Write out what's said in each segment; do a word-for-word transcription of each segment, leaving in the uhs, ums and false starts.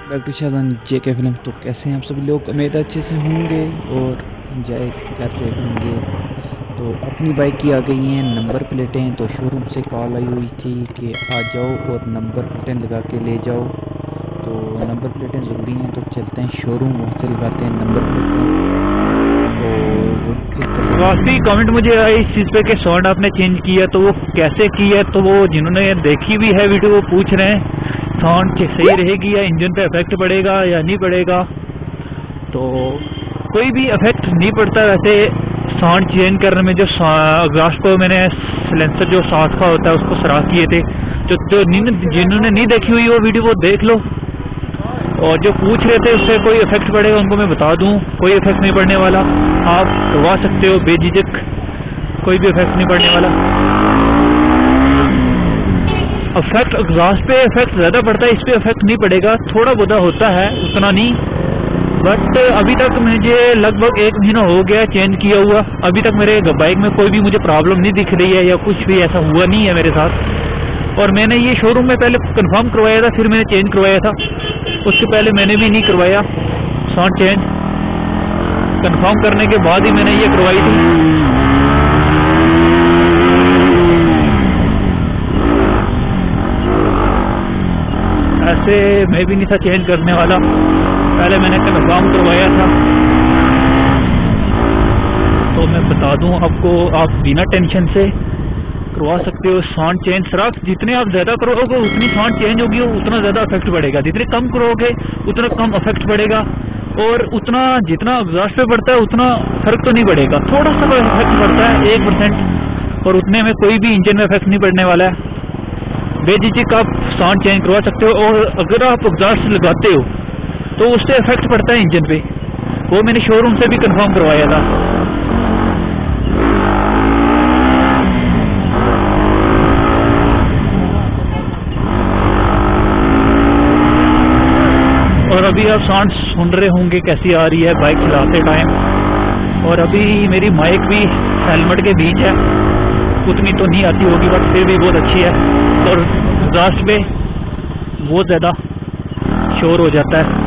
Back to Shadan जे के film. तो कैसे हैं आप सभी लोग? उम्मीद अच्छे से होंगे और एंजॉय कर रहे होंगे। तो अपनी बाइक की आ गई हैं नंबर प्लेटें। तो शोरूम से कॉल आई हुई थी कि आ जाओ और नंबर प्लेटें लगा के ले जाओ। तो नंबर प्लेटें ज़रूरी हैं, तो चलते हैं शोरूम, वहाँ से लगाते हैं नंबर प्लेटें और फिर करते। काफ़ी कमेंट मुझे आए इस चीज़ पे कि साउंड आपने चेंज किया, तो वो कैसे किया? तो वो जिन्होंने देखी भी है वीडियो वो पूछ रहे हैं साउंड सही रहेगी या इंजन पे इफेक्ट पड़ेगा या नहीं पड़ेगा। तो कोई भी इफेक्ट नहीं पड़ता वैसे साउंड चेंज करने में। जो एग्जॉस्ट को मैंने सिलेंसर जो साथ का होता है उसको सराख किए थे, जो जो जिन्होंने नहीं देखी हुई वो वीडियो वो देख लो। और जो पूछ रहे थे उससे कोई इफेक्ट पड़ेगा उनको मैं बता दूं, कोई इफेक्ट नहीं पड़ने वाला। आप करवा सकते हो बेझिझक, कोई भी इफेक्ट नहीं पड़ने वाला। इफेक्ट एग्जॉस्ट पे इफेक्ट ज़्यादा पड़ता है, इस पे इफेक्ट नहीं पड़ेगा, थोड़ा बहुत होता है, उतना नहीं। बट अभी तक मुझे लगभग एक महीना हो गया चेंज किया हुआ, अभी तक मेरे बाइक में कोई भी मुझे प्रॉब्लम नहीं दिख रही है या कुछ भी ऐसा हुआ नहीं है मेरे साथ। और मैंने ये शोरूम में पहले कंफर्म करवाया था, फिर मैंने चेंज करवाया था। उसके पहले मैंने भी नहीं करवाया साउंड चेंज, कंफर्म करने के बाद ही मैंने ये करवाई थी। ऐसे मैं भी नहीं था चेंज करने वाला, पहले मैंने कंफर्म करवाया था। तो मैं बता दूं आपको, आप बिना टेंशन से करवा सकते हो साउंड चेंज। सराख जितने आप ज़्यादा करोगे उतनी साउंड चेंज होगी, उतना ज़्यादा इफेक्ट पड़ेगा। जितने कम करोगे उतना कम इफेक्ट पड़ेगा, और उतना जितना एग्जॉस्ट पे पड़ता है उतना फर्क तो नहीं पड़ेगा, थोड़ा सा इफेक्ट पड़ता है एक परसेंट, और उतने में कोई भी इंजन में इफेक्ट नहीं पड़ने वाला है। बेझिझक आप साउंड चेंज करवा सकते हो। और अगर आप एग्जॉस्ट लगाते हो तो उससे इफेक्ट पड़ता है इंजन पे, वो मैंने शोरूम से भी कंफर्म करवाया था। और अभी आप साउंड सुन रहे होंगे कैसी आ रही है बाइक चलाते टाइम। और अभी मेरी माइक भी हेलमेट के बीच है, उतनी तो नहीं आती होगी बट फिर भी बहुत अच्छी है। और एग्जॉस्ट पे बहुत ज़्यादा शोर हो जाता है।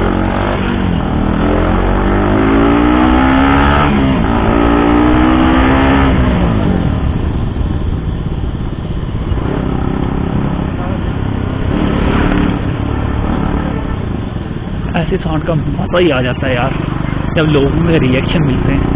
ऐसे साउंड का मज़ा ही आ जाता है यार, जब लोगों में रिएक्शन मिलते हैं।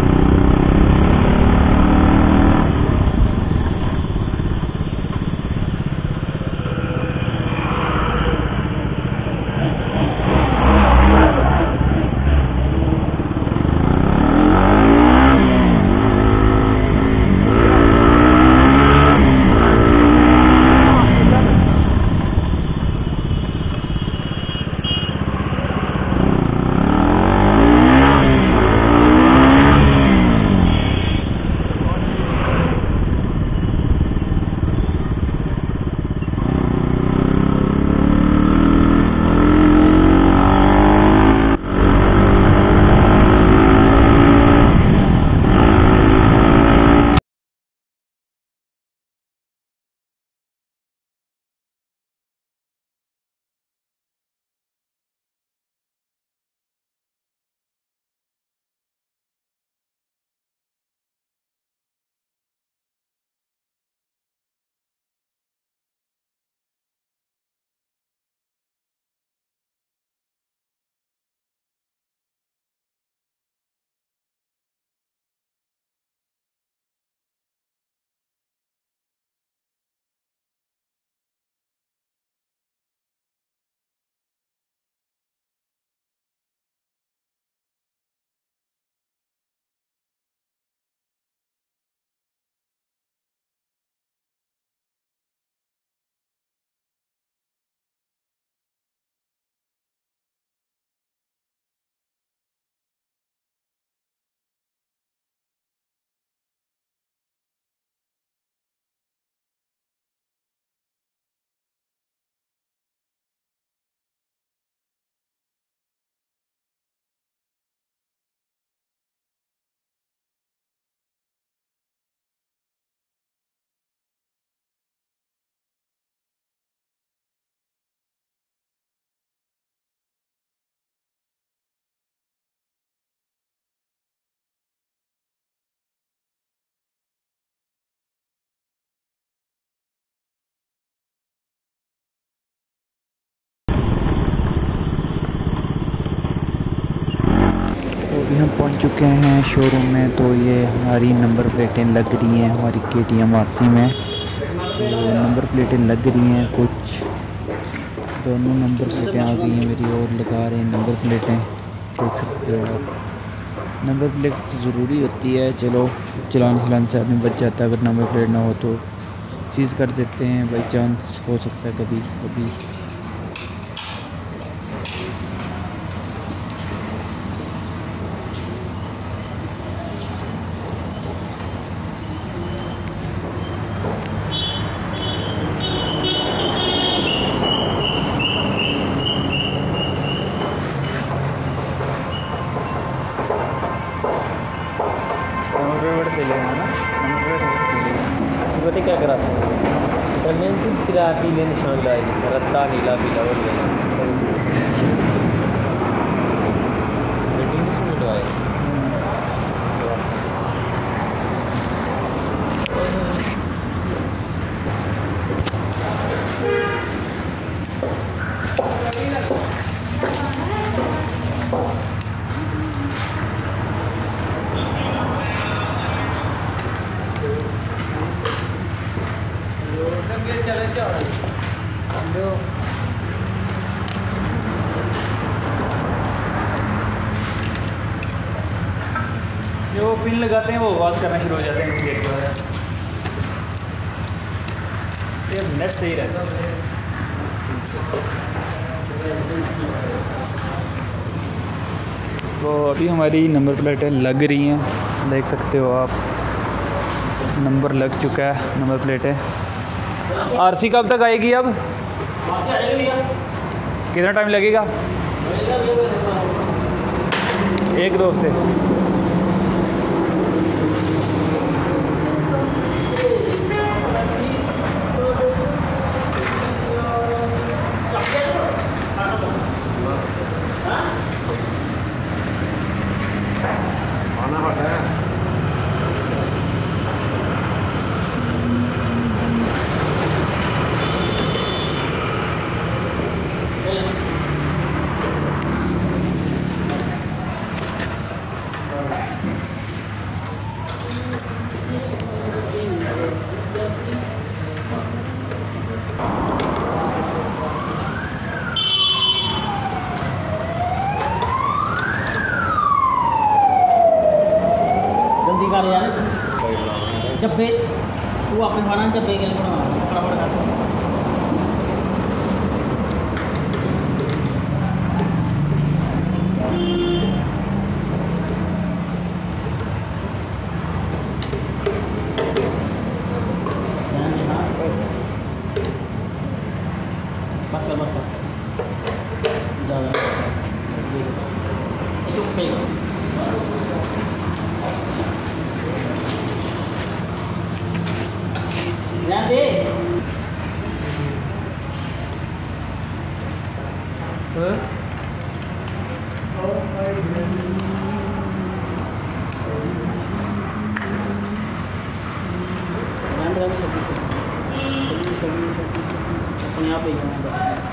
अभी हम पहुंच चुके हैं शोरूम में। तो ये हमारी नंबर प्लेटें लग रही हैं हमारी के टी एम आर सी में। तो नंबर प्लेटें लग रही हैं, कुछ दोनों नंबर प्लेटें आ गई हैं मेरी और लगा रहे हैं नंबर प्लेटें, देख सकते हो आप। नंबर प्लेट ज़रूरी होती है, चलो चलान चलान से आदमी बच जाता है। अगर नंबर प्लेट ना हो तो चीज़ कर देते हैं, बाई चांस हो सकता है कभी कभी। पता क्या करा प्रेगनेंसी किरा पीले निशान लाएगी रत्ता नीला पीला और जो पिन लगाते हैं वो आवाज़ करना शुरू हो जाते हैं गेट के बाद। ये नेट सही रहता है। तो अभी हमारी नंबर प्लेटें लग रही हैं, देख सकते हो आप। नंबर लग चुका है, नंबर प्लेटें। आरसी कब तक आएगी अब? कितना टाइम लगेगा? एक दो हफ्ते। जब्बे तू अपने खाना जब्बे के लिए फटाफट कर। बस कर बस कर ज़्यादा चुप पे ध्यान दे। अपने आप ही